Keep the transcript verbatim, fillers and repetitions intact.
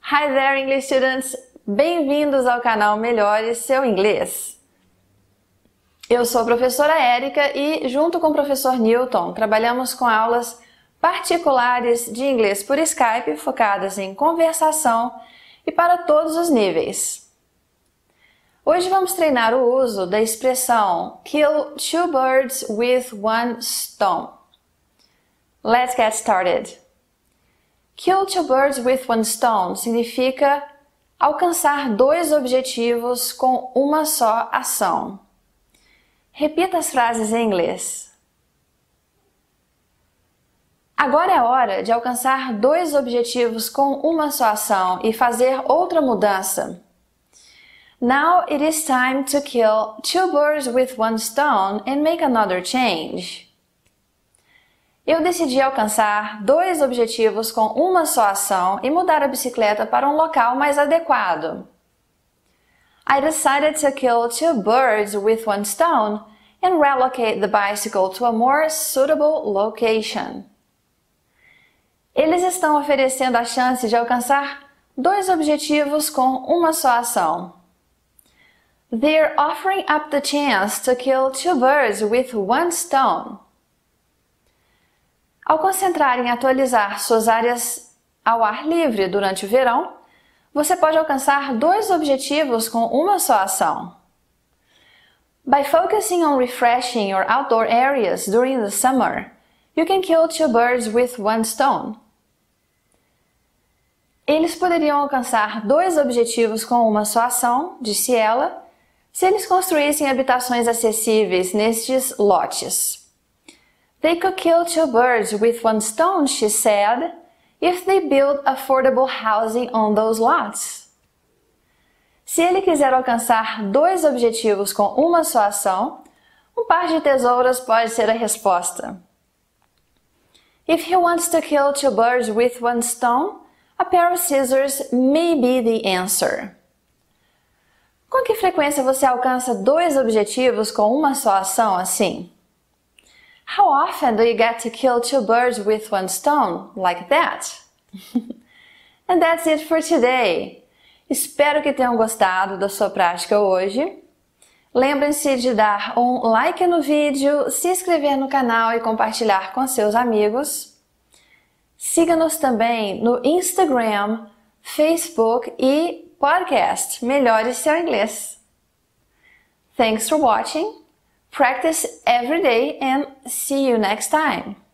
Hi there, English students! Bem-vindos ao canal Melhore Seu Inglês. Eu sou a professora Érica e, junto com o professor Newton, trabalhamos com aulas particulares de inglês por Skype, focadas em conversação e para todos os níveis. Hoje vamos treinar o uso da expressão kill two birds with one stone. Let's get started. Kill two birds with one stone significa alcançar dois objetivos com uma só ação. Repita as frases em inglês. Agora é hora de alcançar dois objetivos com uma só ação e fazer outra mudança. Now it is time to kill two birds with one stone and make another change. Eu decidi alcançar dois objetivos com uma só ação e mudar a bicicleta para um local mais adequado. I decided to kill two birds with one stone and relocate the bicycle to a more suitable location. Eles estão oferecendo a chance de alcançar dois objetivos com uma só ação. They're offering up the chance to kill two birds with one stone. Ao concentrar em atualizar suas áreas ao ar livre durante o verão, você pode alcançar dois objetivos com uma só ação. By focusing on refreshing your outdoor areas during the summer, you can kill two birds with one stone. Eles poderiam alcançar dois objetivos com uma só ação, disse ela, se eles construíssem habitações acessíveis nestes lotes. They could kill two birds with one stone, she said, if they build affordable housing on those lots. Se ele quiser alcançar dois objetivos com uma só ação, um par de tesouras pode ser a resposta. If he wants to kill two birds with one stone, a pair of scissors may be the answer. Com que frequência você alcança dois objetivos com uma só ação assim? How often do you get to kill two birds with one stone like that? And that's it for today. Espero que tenham gostado da sua prática hoje. Lembrem-se de dar um like no vídeo, se inscrever no canal e compartilhar com seus amigos. Siga-nos também no Instagram, Facebook e podcast Melhore Seu Inglês. Thanks for watching. Practice every day and see you next time.